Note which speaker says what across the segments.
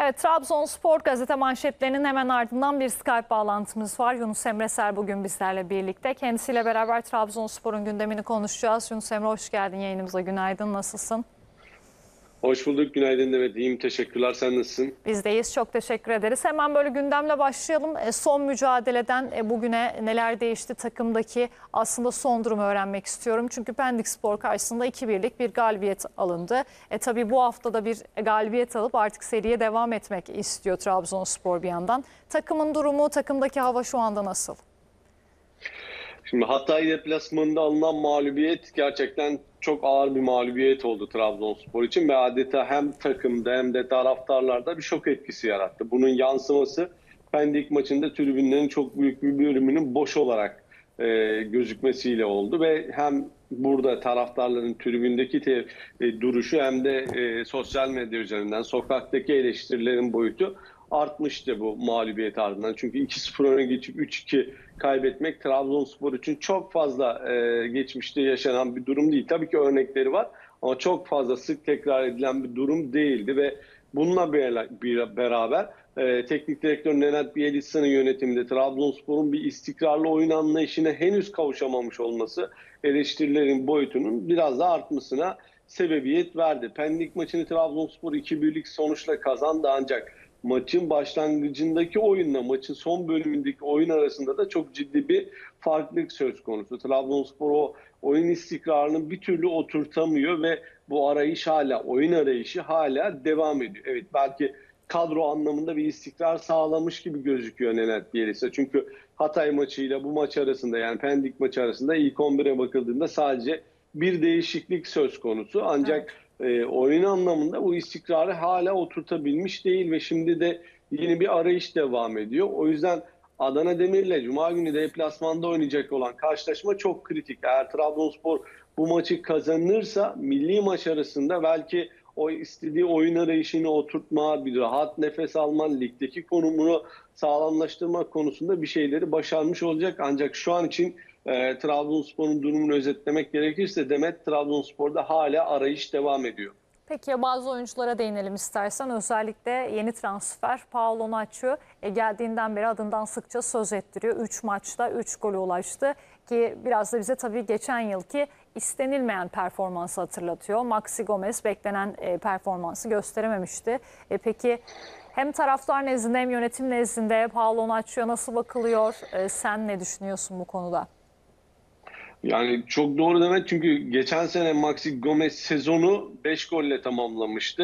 Speaker 1: Evet, Trabzonspor gazete manşetlerinin hemen ardından bir Skype bağlantımız var. Yunus Emre Ser bugün bizlerle birlikte. Kendisiyle beraber Trabzonspor'un gündemini konuşacağız. Yunus Emre, hoş geldin yayınımıza. Günaydın, nasılsın?
Speaker 2: Hoş bulduk. Günaydın Demet. İyiyim. Teşekkürler. Sen nasılsın?
Speaker 1: Bizdeyiz, çok teşekkür ederiz. Hemen böyle gündemle başlayalım. Son mücadeleden bugüne neler değişti takımdaki, aslında son durumu öğrenmek istiyorum. Çünkü Pendikspor karşısında 2-1'lik bir galibiyet alındı. Tabii bu hafta da bir galibiyet alıp artık seriye devam etmek istiyor Trabzonspor bir yandan. Takımın durumu, takımdaki hava şu anda nasıl?
Speaker 2: Şimdi Hatay deplasmanında alınan mağlubiyet gerçekten çok ağır bir mağlubiyet oldu Trabzonspor için ve adeta hem takımda hem de taraftarlarda bir şok etkisi yarattı. Bunun yansıması Pendik maçında tribünlerin çok büyük bir bölümünün boş olarak gözükmesiyle oldu ve hem burada taraftarların tribündeki duruşu hem de sosyal medya üzerinden sokaktaki eleştirilerin boyutu artmıştı bu mağlubiyet ardından. Çünkü 2-0 öne geçip 3-2 kaybetmek Trabzonspor için çok fazla geçmişte yaşanan bir durum değil. Tabii ki örnekleri var ama çok fazla sık tekrar edilen bir durum değildi ve bununla beraber teknik direktör Nenad Bielitsa'nın yönetiminde Trabzonspor'un bir istikrarlı oyun anlayışına henüz kavuşamamış olması eleştirilerin boyutunun biraz daha artmasına sebebiyet verdi. Pendik maçını Trabzonspor 2-1'lik sonuçla kazandı ancak maçın başlangıcındaki oyunla maçın son bölümündeki oyun arasında da çok ciddi bir farklılık söz konusu. Trabzonspor o oyun istikrarını bir türlü oturtamıyor ve bu oyun arayışı hala devam ediyor. Evet, belki kadro anlamında bir istikrar sağlamış gibi gözüküyor Nenad Bielitsa. Çünkü Hatay maçıyla bu maç arasında, yani Pendik maçı arasında ilk 11'e bakıldığında sadece bir değişiklik söz konusu. Ancak oyun anlamında bu istikrarı hala oturtabilmiş değil ve şimdi de yeni bir arayış devam ediyor. O yüzden Adana Demir'le Cuma günü deplasmanda oynayacak olan karşılaşma çok kritik. Eğer Trabzonspor bu maçı kazanırsa milli maç arasında belki o istediği oyun arayışını oturtma, bir rahat nefes alma, ligdeki konumunu sağlamlaştırma konusunda bir şeyleri başarmış olacak. Ancak şu an için Trabzonspor'un durumunu özetlemek gerekirse Demet, Trabzonspor'da hala arayış devam ediyor.
Speaker 1: Peki ya bazı oyunculara değinelim istersen. Özellikle yeni transfer Paolo Nacho geldiğinden beri adından sıkça söz ettiriyor. 3 maçta 3 gole ulaştı ki biraz da bize tabii geçen yılki istenilmeyen performansı hatırlatıyor. Maxi Gomez beklenen performansı gösterememişti. Peki hem taraftar nezdinde hem yönetim nezdinde Paolo Nacho'ya nasıl bakılıyor? Sen ne düşünüyorsun bu konuda?
Speaker 2: Yani çok doğru demek, çünkü geçen sene Maxi Gomez sezonu 5 golle tamamlamıştı.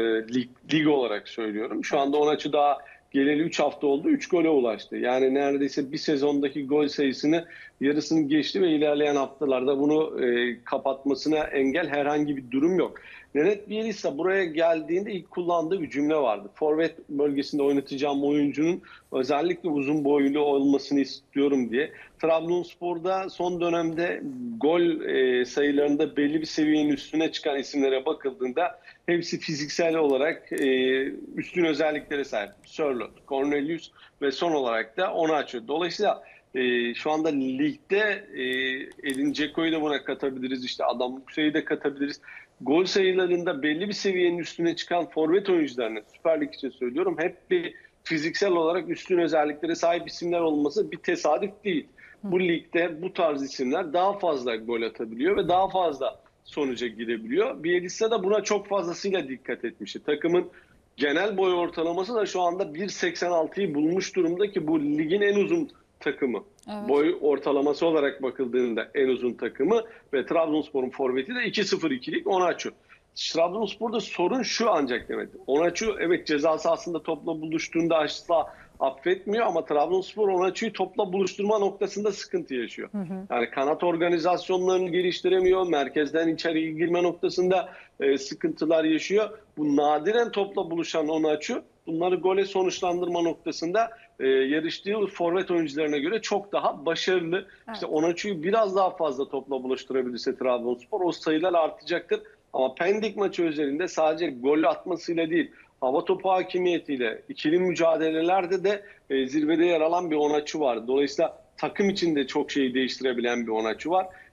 Speaker 2: Lig olarak söylüyorum. Şu anda Onaçu daha geleli 3 hafta oldu, 3 gole ulaştı. Yani neredeyse bir sezondaki gol sayısını yarısını geçti ve ilerleyen haftalarda bunu kapatmasına engel herhangi bir durum yok. Nenad Bielitsa buraya geldiğinde ilk kullandığı bir cümle vardı. Forvet bölgesinde oynatacağım oyuncunun özellikle uzun boylu olmasını istiyorum diye. Trabzonspor'da son dönemde gol sayılarında belli bir seviyenin üstüne çıkan isimlere bakıldığında hepsi fiziksel olarak üstün özelliklere sahip. Sörloth, Cornelius ve son olarak da Onaçu. Dolayısıyla şu anda ligde Edin Dzeko'yu da buna katabiliriz. İşte Adam Mukse'yi de katabiliriz. Gol sayılarında belli bir seviyenin üstüne çıkan forvet oyuncularını, Süper Lig için söylüyorum, hep bir fiziksel olarak üstün özelliklere sahip isimler olması bir tesadüf değil. Bu ligde bu tarz isimler daha fazla gol atabiliyor ve daha fazla sonuca gidebiliyor. Bielitsa da buna çok fazlasıyla dikkat etmişti. Takımın genel boy ortalaması da şu anda 1.86'yı bulmuş durumda ki bu ligin en uzun takımı. Evet. Boy ortalaması olarak bakıldığında en uzun takımı ve Trabzonspor'un forveti de 2.02'lik Onaçu. Trabzonspor'da sorun şu ancak Demet. Onaçu evet ceza sahasında topla buluştuğunda asla affetmiyor ama Trabzonspor Onaçu'yu topla buluşturma noktasında sıkıntı yaşıyor. Yani kanat organizasyonlarını geliştiremiyor. Merkezden içeriye girme noktasında sıkıntılar yaşıyor. Bu nadiren topla buluşan Onaçu bunları gole sonuçlandırma noktasında yarıştığı forvet oyuncularına göre çok daha başarılı. Evet. İşte Onaçu'yu biraz daha fazla topla buluşturabilirse Trabzonspor o sayılar artacaktır. Ama Pendik maçı özelinde sadece gol atmasıyla değil, hava topu hakimiyetiyle, ikili mücadelelerde de zirvede yer alan bir Onaçu var. Dolayısıyla takım içinde çok şeyi değiştirebilen bir Onaçu var.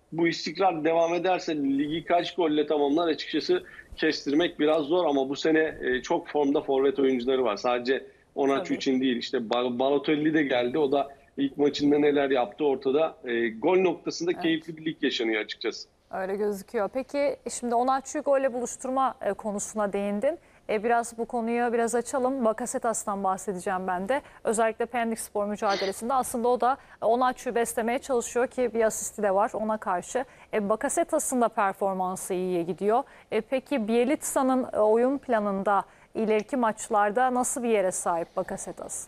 Speaker 2: bu istikrar devam ederse ligi kaç golle tamamlar açıkçası kestirmek biraz zor, ama bu sene çok formda forvet oyuncuları var. Sadece Onaçu
Speaker 1: Tabii.
Speaker 2: için değil, işte Balotelli de geldi. O da ilk maçında neler yaptı ortada. Gol noktasında
Speaker 1: Evet.
Speaker 2: keyifli bir lig yaşanıyor açıkçası.
Speaker 1: Öyle gözüküyor. Peki şimdi Onaçu'yu golle buluşturma konusuna değindin. Biraz bu konuyu biraz açalım. Bakasetas'tan bahsedeceğim ben de. Özellikle Pendikspor mücadelesinde aslında o da Onaçu'yu beslemeye çalışıyor ki bir asisti de var ona karşı. Bakasetas'ın da performansı iyiye gidiyor. Peki Bielitsa'nın oyun planında ileriki maçlarda nasıl bir yere sahip Bakasetas?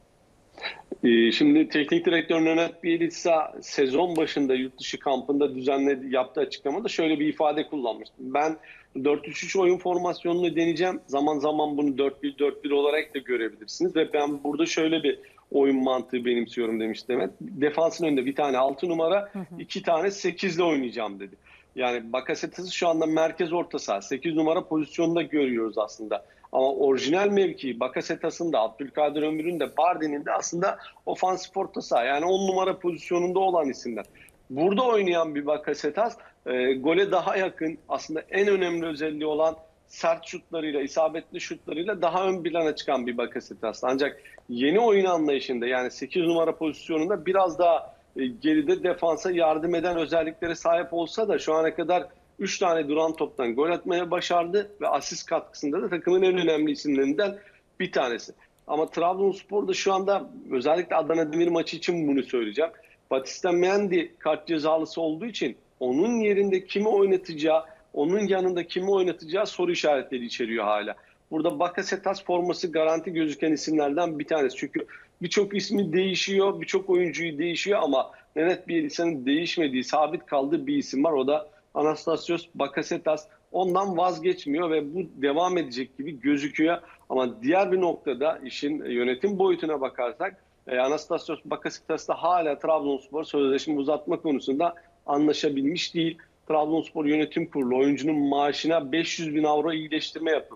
Speaker 2: Şimdi teknik direktör Nenad Bielitsa sezon başında yurt dışı kampında yaptığı açıklamada şöyle bir ifade kullanmıştı. Ben 4-3-3 oyun formasyonunu deneyeceğim. Zaman zaman bunu 4-1-4-1 olarak da görebilirsiniz. Ve ben burada şöyle bir oyun mantığı benimsiyorum demişti Demet. Defansın önünde bir tane 6 numara, 2 tane 8 ile oynayacağım dedi. Yani Bakasetas'ı şu anda merkez orta saha 8 numara pozisyonunda görüyoruz aslında. Ama orijinal mevki Bakasetas'ın da, Abdülkadir Ömür'ün de, Bardi'nin de aslında ofansif orta saha. Yani 10 numara pozisyonunda olan isimler. Burada oynayan bir Bakasetas gole daha yakın, aslında en önemli özelliği olan sert şutlarıyla, isabetli şutlarıyla daha ön plana çıkan bir Bakasetas. Ancak yeni oyun anlayışında, yani 8 numara pozisyonunda biraz daha geride defansa yardım eden özelliklere sahip olsa da şu ana kadar 3 tane duran toptan gol atmaya başardı ve asist katkısında da takımın en önemli isimlerinden bir tanesi. Ama Trabzonspor da şu anda, özellikle Adana Demir maçı için bunu söyleyeceğim, Batista Mendy kart cezalısı olduğu için onun yerinde kimi oynatacağı, onun yanında kimi oynatacağı soru işaretleri içeriyor hala. Burada Bakasetas forması garanti gözüken isimlerden bir tanesi. Çünkü birçok ismi değişiyor, birçok oyuncuyu değişiyor, ama Nenad Bielitsa'nın değişmediği, sabit kaldığı bir isim var. O da Anastasios Bakasetas. Ondan vazgeçmiyor ve bu devam edecek gibi gözüküyor. Ama diğer bir noktada işin yönetim boyutuna bakarsak Anastasios Bakasetas da hala Trabzonspor sözleşme uzatma konusunda anlaşabilmiş değil. Trabzonspor Yönetim Kurulu oyuncunun maaşına 500 bin avro iyileştirme yapıp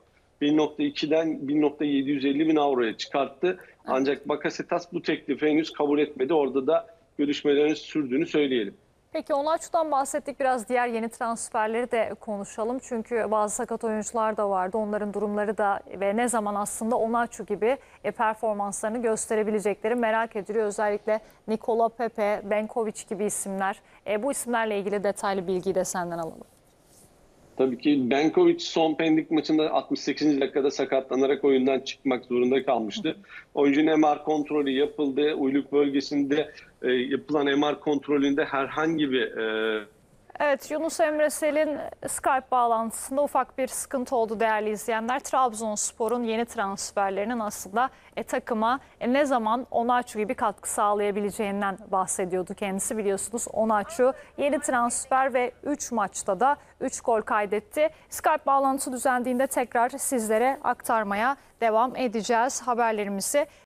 Speaker 2: 1.2'den 1.750 bin avroya çıkarttı. Ancak Bakasetas bu teklifi henüz kabul etmedi. Orada da görüşmelerin sürdüğünü söyleyelim.
Speaker 1: Peki Onaçu'dan bahsettik, biraz diğer yeni transferleri de konuşalım. Çünkü bazı sakat oyuncular da vardı. Onların durumları da ve ne zaman aslında Onaçu gibi performanslarını gösterebilecekleri merak ediliyor. Özellikle Nikola Pepe, Benkovic gibi isimler. Bu isimlerle ilgili detaylı bilgiyi de senden alalım.
Speaker 2: Tabii ki Benkovic son Pendik maçında 68. dakikada sakatlanarak oyundan çıkmak zorunda kalmıştı. Oyuncunun MR kontrolü yapıldı. Uyluk bölgesinde yapılan MR kontrolünde herhangi bir
Speaker 1: Evet, Yunus Emre Sel'in Skype bağlantısında ufak bir sıkıntı oldu değerli izleyenler. Trabzonspor'un yeni transferlerinin aslında takıma ne zaman Onaçu gibi katkı sağlayabileceğinden bahsediyordu kendisi. Biliyorsunuz Onaçu yeni transfer ve 3 maçta da 3 gol kaydetti. Skype bağlantısı düzendiğinde tekrar sizlere aktarmaya devam edeceğiz haberlerimizi.